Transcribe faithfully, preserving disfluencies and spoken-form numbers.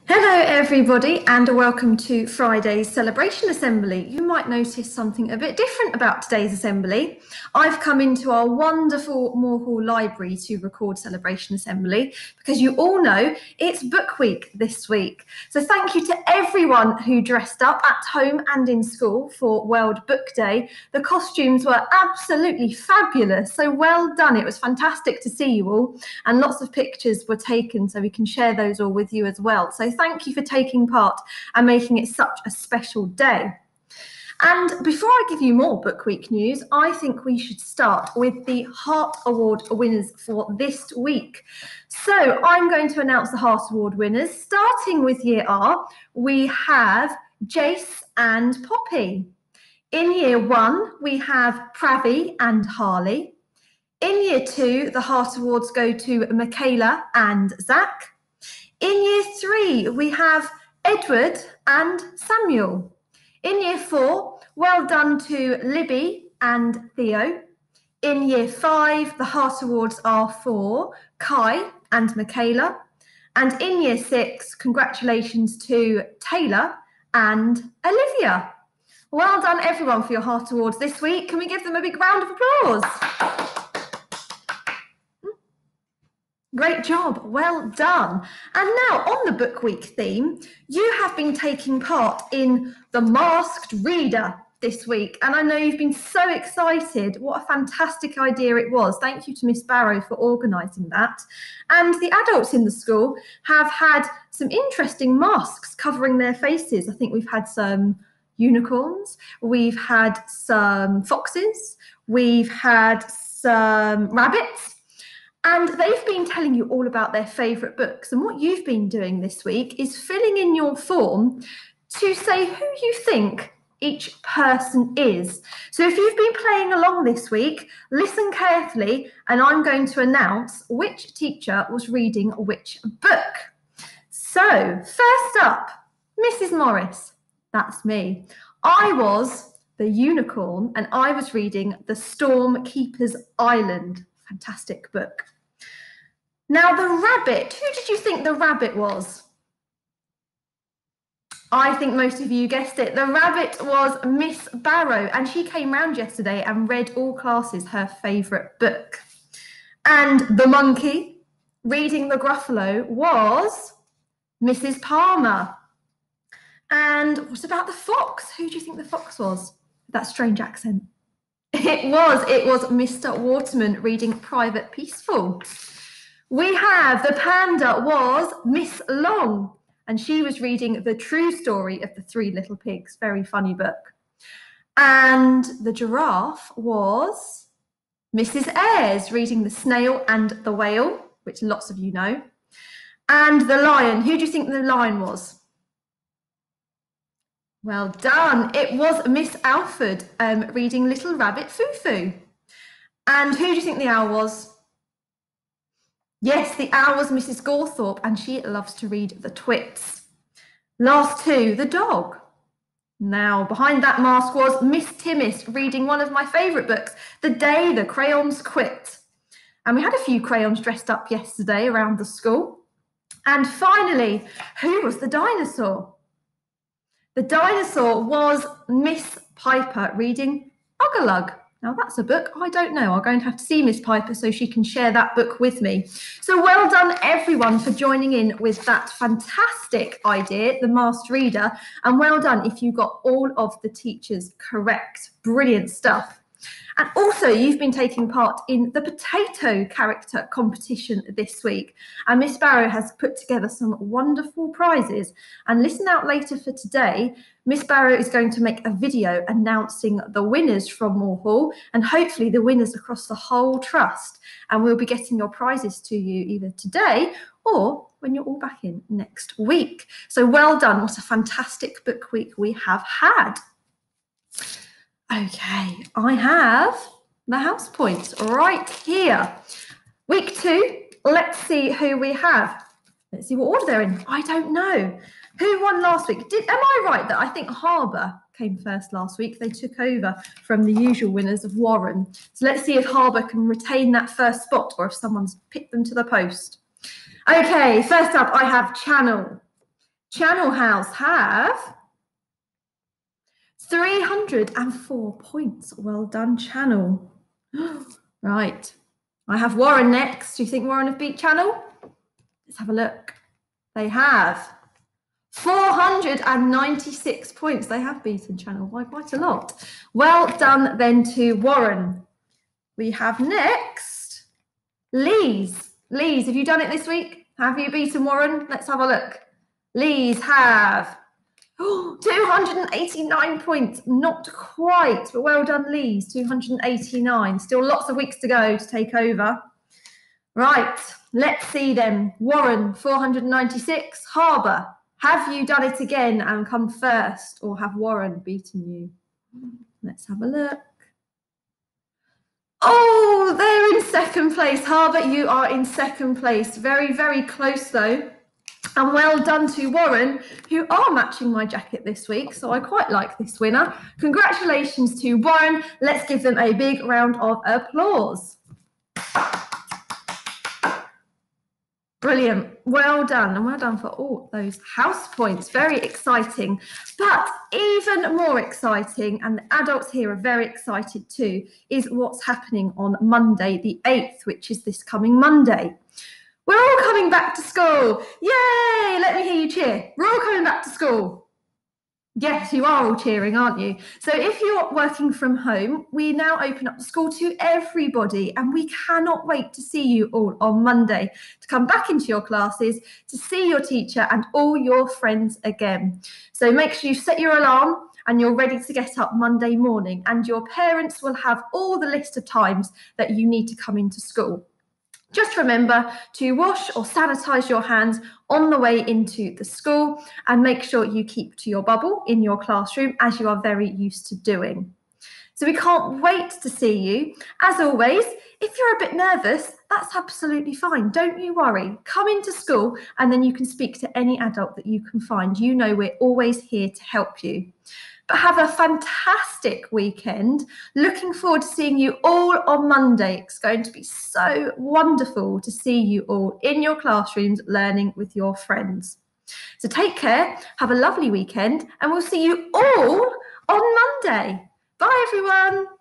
Hello everybody and welcome to Friday's Celebration Assembly. You might notice something a bit different about today's assembly. I've come into our wonderful Moore Hall Library to record Celebration Assembly because you all know it's Book Week this week. So thank you to everyone who dressed up at home and in school for World Book Day. The costumes were absolutely fabulous, so well done. It was fantastic to see you all and lots of pictures were taken so we can share those all with you as well. So thank you for taking part and making it such a special day. And before I give you more Book Week news, I think we should start with the Heart Award winners for this week. So I'm going to announce the Heart Award winners. Starting with Year R, we have Jace and Poppy. In Year One, we have Pravi and Harley. In Year Two, the Heart Awards go to Michaela and Zach. In Year Three, we have Edward and Samuel. In Year Four, well done to Libby and Theo. In Year Five, the Heart Awards are for Kai and Michaela. And in Year Six, congratulations to Taylor and Olivia. Well done everyone for your Heart Awards this week. Can we give them a big round of applause? Great job, well done. And now on the Book Week theme, you have been taking part in the Masked Reader this week. And I know you've been so excited. What a fantastic idea it was. Thank you to Miss Barrow for organising that. And the adults in the school have had some interesting masks covering their faces. I think we've had some unicorns, we've had some foxes, we've had some rabbits. And they've been telling you all about their favourite books. And what you've been doing this week is filling in your form to say who you think each person is. So if you've been playing along this week, listen carefully, and I'm going to announce which teacher was reading which book. So first up, Missus Morris, that's me. I was the unicorn, and I was reading The Storm Keeper's Island. Fantastic book. Now the rabbit, who did you think the rabbit was? I think most of you guessed it. The rabbit was Miss Barrow, and she came round yesterday and read all classes her favourite book. And the monkey reading the Gruffalo was Missus Palmer. And what about the fox? Who do you think the fox was? That strange accent. It was, it was Mister Waterman reading Private Peaceful. We have the panda was Miss Long, and she was reading The True Story of the Three Little Pigs. Very funny book. And the giraffe was Missus Ayres reading The Snail and the Whale, which lots of you know. And the lion, who do you think the lion was? Well done. It was Miss Alford um, reading Little Rabbit Foo-Foo. And who do you think the owl was? Yes, the owl was Missus Gawthorpe, and she loves to read The Twits. Last two, the dog. Now, behind that mask was Miss Timmis reading one of my favourite books, The Day the Crayons Quit. And we had a few crayons dressed up yesterday around the school. And finally, who was the dinosaur? The dinosaur was Miss Piper reading Ugalug. Now that's a book I don't know. I'm going to have to see Miss Piper so she can share that book with me. So well done everyone for joining in with that fantastic idea, the Masked Reader, and well done if you got all of the teachers correct. Brilliant stuff. And also, you've been taking part in the potato character competition this week. And Miss Barrow has put together some wonderful prizes. And listen out later for today. Miss Barrow is going to make a video announcing the winners from Moore Hall and hopefully the winners across the whole trust. And we'll be getting your prizes to you either today or when you're all back in next week. So well done. What a fantastic book week we have had. Okay, I have the house points right here. Week two, let's see who we have. Let's see what order they're in. I don't know. Who won last week? Did, am I right that I think Harbour came first last week? They took over from the usual winners of Warren. So let's see if Harbour can retain that first spot or if someone's picked them to the post. Okay, first up I have Channel. Channel House have three hundred and four points. Well done, Channel. Right. I have Warren next. Do you think Warren have beat Channel? Let's have a look. They have four hundred and ninety-six points. They have beaten Channel by quite a lot. Well done then to Warren. We have next Lee's. Lee's, have you done it this week? Have you beaten Warren? Let's have a look. Lee's have oh, two hundred eighty-nine points. Not quite, but well done, Lee's. two hundred eighty-nine. Still lots of weeks to go to take over. Right, let's see then. Warren, four hundred ninety-six. Harbour, have you done it again and come first, or have Warren beaten you? Let's have a look. Oh, they're in second place. Harbour, you are in second place. Very, very close though. And well done to Warren, who are matching my jacket this week. So I quite like this winner. Congratulations to Warren. Let's give them a big round of applause. Brilliant. Well done. And well done for all those house points. Very exciting. But even more exciting, and the adults here are very excited too, is what's happening on Monday the eighth, which is this coming Monday. We're all coming back to school. Yay! Let me hear you cheer. We're all coming back to school. Yes, you are all cheering, aren't you? So if you're working from home, we now open up the school to everybody, and we cannot wait to see you all on Monday, to come back into your classes, to see your teacher and all your friends again. So make sure you set your alarm and you're ready to get up Monday morning, and your parents will have all the list of times that you need to come into school. Just remember to wash or sanitize your hands on the way into the school, and make sure you keep to your bubble in your classroom, as you are very used to doing. So we can't wait to see you. As always, if you're a bit nervous, that's absolutely fine. Don't you worry. Come into school and then you can speak to any adult that you can find. You know we're always here to help you. But have a fantastic weekend. Looking forward to seeing you all on Monday. It's going to be so wonderful to see you all in your classrooms learning with your friends. So take care, have a lovely weekend, and we'll see you all on Monday. Bye, everyone.